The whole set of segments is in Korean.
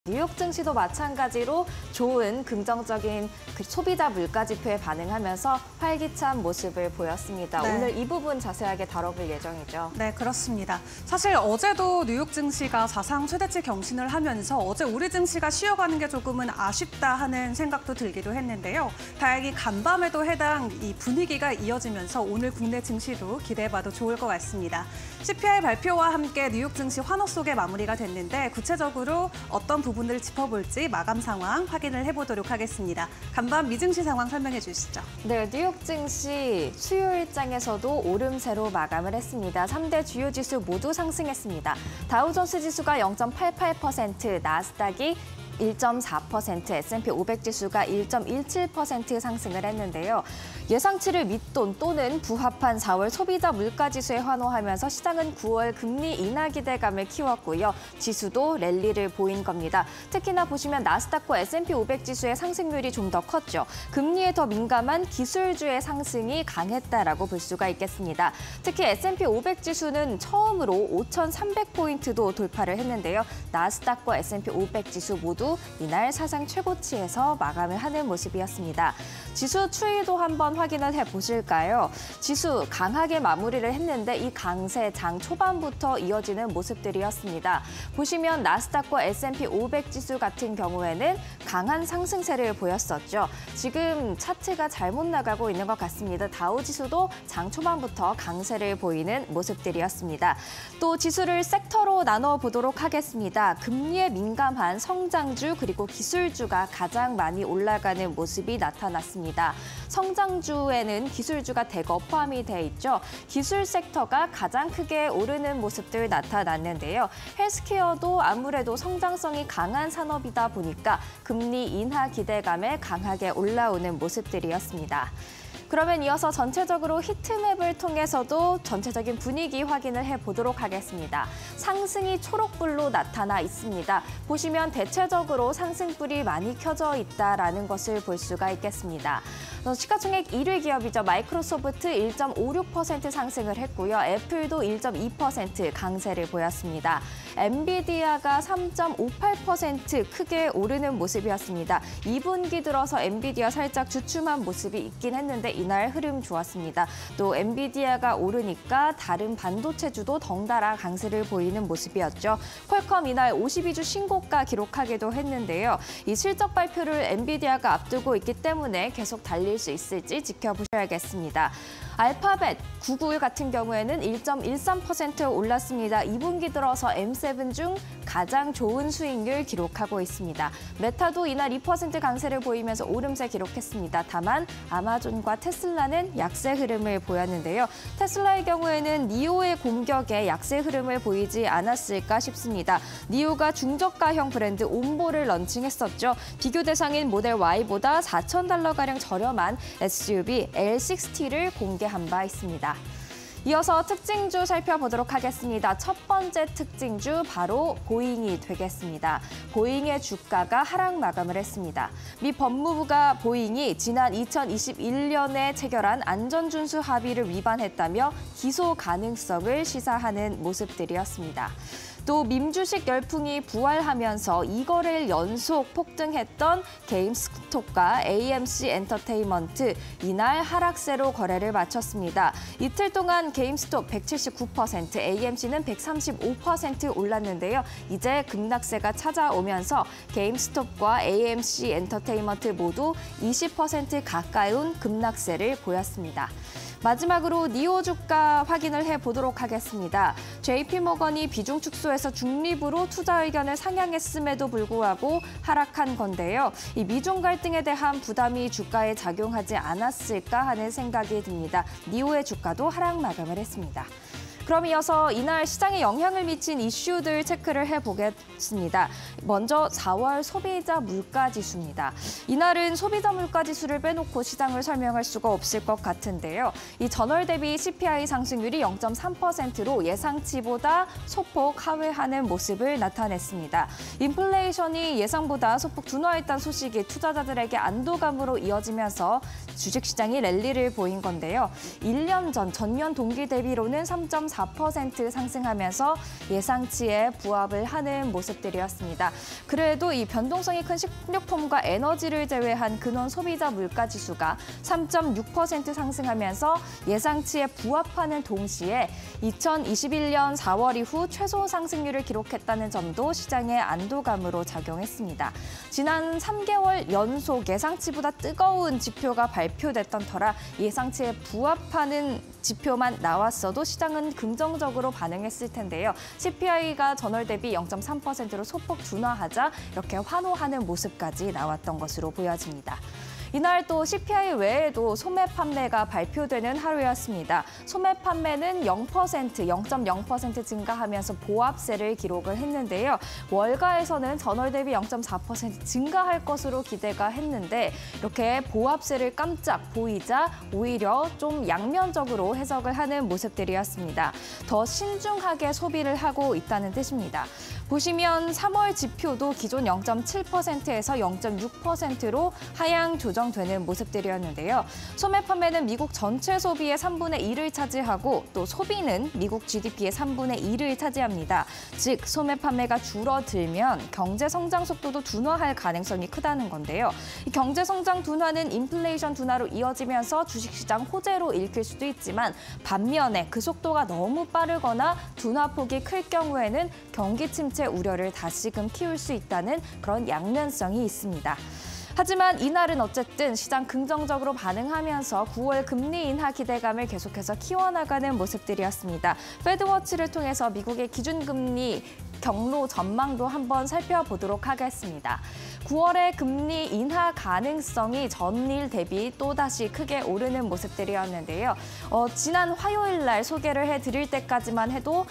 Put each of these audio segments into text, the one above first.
뉴욕 증시도 마찬가지로 좋은 긍정적인 소비자 물가 지표에 반응하면서 활기찬 모습을 보였습니다. 네. 오늘 이 부분 자세하게 다뤄볼 예정이죠. 네, 그렇습니다. 사실 어제도 뉴욕 증시가 사상 최대치 경신을 하면서 어제 우리 증시가 쉬어가는 게 조금은 아쉽다 하는 생각도 들기도 했는데요. 다행히 간밤에도 해당 이 분위기가 이어지면서 오늘 국내 증시도 기대해봐도 좋을 것 같습니다. CPI 발표와 함께 뉴욕 증시 환호 속에 마무리가 됐는데 구체적으로 어떤 부분을 짚어볼지 마감 상황 확인을 해보도록 하겠습니다. 간밤 미증시 상황 설명해 주시죠. 네, 뉴욕 증시 수요일장에서도 오름세로 마감을 했습니다. 3대 주요 지수 모두 상승했습니다. 다우존스 지수가 0.88%, 나스닥이 1.4%, S&P 500 지수가 1.17% 상승을 했는데요. 예상치를 밑돈 또는 부합한 4월 소비자 물가 지수에 환호하면서 시장은 9월 금리 인하 기대감을 키웠고요. 지수도 랠리를 보인 겁니다. 특히나 보시면 나스닥과 S&P 500 지수의 상승률이 좀 더 컸죠. 금리에 더 민감한 기술주의 상승이 강했다라고 볼 수가 있겠습니다. 특히 S&P 500 지수는 처음으로 5,300포인트도 돌파를 했는데요. 나스닥과 S&P 500 지수 모두 이날 사상 최고치에서 마감을 하는 모습이었습니다. 지수 추이도 한번 확인을 해보실까요? 지수 강하게 마무리를 했는데 이 강세 장 초반부터 이어지는 모습들이었습니다. 보시면 나스닥과 S&P 500 지수 같은 경우에는 강한 상승세를 보였었죠. 지금 차트가 잘못 나가고 있는 것 같습니다. 다우 지수도 장 초반부터 강세를 보이는 모습들이었습니다. 또 지수를 섹터로 나눠보도록 하겠습니다. 금리에 민감한 성장주 그리고 기술주가 가장 많이 올라가는 모습이 나타났습니다. 성장주에는 기술주가 대거 포함이 돼 있죠. 기술 섹터가 가장 크게 오르는 모습들 나타났는데요. 헬스케어도 아무래도 성장성이 강한 산업이다 보니까 금리 인하 기대감에 강하게 올라오는 모습들이었습니다. 그러면 이어서 전체적으로 히트맵을 통해서도 전체적인 분위기 확인을 해보도록 하겠습니다. 상승이 초록불로 나타나 있습니다. 보시면 대체적으로 상승불이 많이 켜져 있다는 것을 볼 수가 있겠습니다. 시가총액 1위 기업이죠. 마이크로소프트 1.56% 상승을 했고요. 애플도 1.2% 강세를 보였습니다. 엔비디아가 3.58% 크게 오르는 모습이었습니다. 2분기 들어서 엔비디아 살짝 주춤한 모습이 있긴 했는데 이날 흐름 좋았습니다. 또 엔비디아가 오르니까 다른 반도체주도 덩달아 강세를 보이는 모습이었죠. 퀄컴 이날 52주 신고가 기록하기도 했는데요. 이 실적 발표를 엔비디아가 앞두고 있기 때문에 계속 달릴 수 있을지 지켜보셔야겠습니다. 알파벳, 구글 같은 경우에는 1.13% 올랐습니다. 2분기 들어서 M7 중 가장 좋은 수익률 기록하고 있습니다. 메타도 이날 2% 강세를 보이면서 오름세 기록했습니다. 다만 아마존과 테슬라는 약세 흐름을 보였는데요. 테슬라의 경우에는 니오의 공격에 약세 흐름을 보이지 않았을까 싶습니다. 니오가 중저가형 브랜드 옴보를 런칭했었죠. 비교 대상인 모델 Y보다 $4,000가량 저렴한 SUV L60를 공개한 바 있습니다. 이어서 특징주 살펴보도록 하겠습니다. 첫 번째 특징주 바로 보잉이 되겠습니다. 보잉의 주가가 하락 마감을 했습니다. 미 법무부가 보잉이 지난 2021년에 체결한 안전준수 합의를 위반했다며 기소 가능성을 시사하는 모습들이었습니다. 또 밈주식 열풍이 부활하면서 2거래일 연속 폭등했던 게임스톱과 AMC 엔터테인먼트 이날 하락세로 거래를 마쳤습니다. 이틀 동안 게임스톱 179%, AMC는 135% 올랐는데요. 이제 급락세가 찾아오면서 게임스톱과 AMC 엔터테인먼트 모두 20% 가까운 급락세를 보였습니다. 마지막으로 니오 주가 확인을 해보도록 하겠습니다. JP모건이 비중 축소해서 중립으로 투자 의견을 상향했음에도 불구하고 하락한 건데요. 이 미중 갈등에 대한 부담이 주가에 작용하지 않았을까 하는 생각이 듭니다. 니오의 주가도 하락 마감을 했습니다. 그럼 이어서 이날 시장에 영향을 미친 이슈들 체크를 해보겠습니다. 먼저 4월 소비자 물가지수입니다. 이날은 소비자 물가지수를 빼놓고 시장을 설명할 수가 없을 것 같은데요. 이 전월 대비 CPI 상승률이 0.3%로 예상치보다 소폭 하회하는 모습을 나타냈습니다. 인플레이션이 예상보다 소폭 둔화했다는 소식이 투자자들에게 안도감으로 이어지면서 주식시장이 랠리를 보인 건데요. 1년 전 전년 동기 대비로는 3.4% 0.4% 상승하면서 예상치에 부합을 하는 모습들이었습니다. 그래도 이 변동성이 큰 식료품과 에너지를 제외한 근원 소비자 물가 지수가 3.6% 상승하면서 예상치에 부합하는 동시에 2021년 4월 이후 최소 상승률을 기록했다는 점도 시장의 안도감으로 작용했습니다. 지난 3개월 연속 예상치보다 뜨거운 지표가 발표됐던 터라 예상치에 부합하는 지표만 나왔어도 시장은 긍정적으로 반응했을 텐데요. CPI가 전월 대비 0.3%로 소폭 둔화하자 이렇게 환호하는 모습까지 나왔던 것으로 보여집니다. 이날 또 CPI 외에도 소매 판매가 발표되는 하루였습니다. 소매 판매는 0% 증가하면서 보합세를 기록을 했는데요. 월가에서는 전월 대비 0.4% 증가할 것으로 기대가 했는데 이렇게 보합세를 깜짝 보이자 오히려 좀 양면적으로 해석을 하는 모습들이었습니다. 더 신중하게 소비를 하고 있다는 뜻입니다. 보시면 3월 지표도 기존 0.7%에서 0.6%로 하향 조정되는 모습들이었는데요. 소매 판매는 미국 전체 소비의 3분의 1을 차지하고 또 소비는 미국 GDP의 3분의 1을 차지합니다. 즉 소매 판매가 줄어들면 경제 성장 속도도 둔화할 가능성이 크다는 건데요. 이 경제 성장 둔화는 인플레이션 둔화로 이어지면서 주식시장 호재로 읽힐 수도 있지만 반면에 그 속도가 너무 빠르거나 둔화폭이 클 경우에는 경기 침체 우려를 다시금 키울 수 있다는 그런 양면성이 있습니다. 하지만 이날은 어쨌든 시장 긍정적으로 반응하면서 9월 금리 인하 기대감을 계속해서 키워나가는 모습들이었습니다. 패드워치를 통해서 미국의 기준금리 경로 전망도 한번 살펴보도록 하겠습니다. 9월의 금리 인하 가능성이 전일 대비 또다시 크게 오르는 모습들이었는데요. 지난 화요일 날 소개를 해드릴 때까지만 해도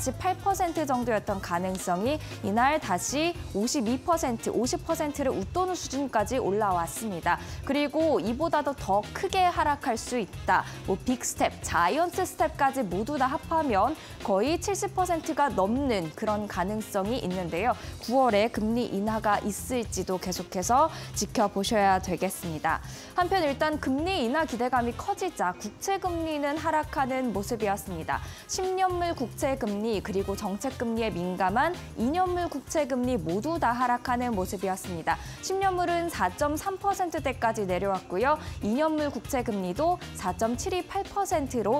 48% 정도였던 가능성이 이날 다시 52%, 50%를 웃도는 수준까지 올라왔습니다. 그리고 이보다도 더 크게 하락할 수 있다. 빅스텝, 자이언트 스텝까지 모두 다 합하면 거의 70%가 넘는 그런 가능성이 있는데요. 9월에 금리 인하가 있을지도 계속해서 지켜보셔야 되겠습니다. 한편 일단 금리 인하 기대감이 커지자 국채금리는 하락하는 모습이었습니다. 10년물 국채금리 그리고 정책금리에 민감한 2년물 국채금리 모두 다 하락하는 모습이었습니다. 10년물은 4.3%대까지 내려왔고요. 2년물 국채금리도 4.728%로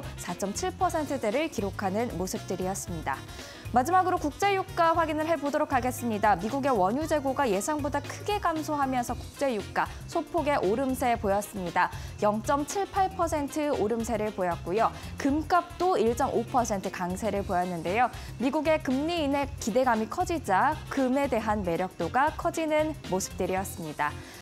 4.7%대를 기록하는 모습들이었습니다. 마지막으로 국제유가 확인을 해보도록 하겠습니다. 미국의 원유 재고가 예상보다 크게 감소하면서 국제유가 소폭의 오름세 보였습니다. 0.78% 오름세를 보였고요. 금값도 1.5% 강세를 보였는데요. 미국의 금리 인하 기대감이 커지자 금에 대한 매력도가 커지는 모습들이었습니다.